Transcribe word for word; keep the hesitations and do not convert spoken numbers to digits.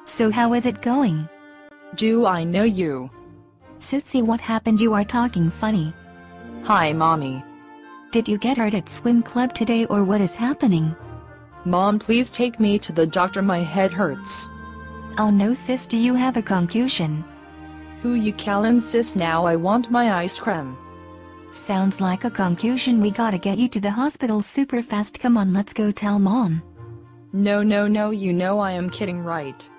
So how is it going? Do I know you? Sissy, what happened? You are talking funny. Hi, Mommy. Did you get hurt at swim club today or what is happening? Mom, please take me to the doctor, my head hurts. Oh no sis, do you have a concussion? Who you calling sis now? I want my ice cream. Sounds like a concussion. We gotta get you to the hospital super fast. Come on, let's go tell mom. No no no, you know I am kidding, right?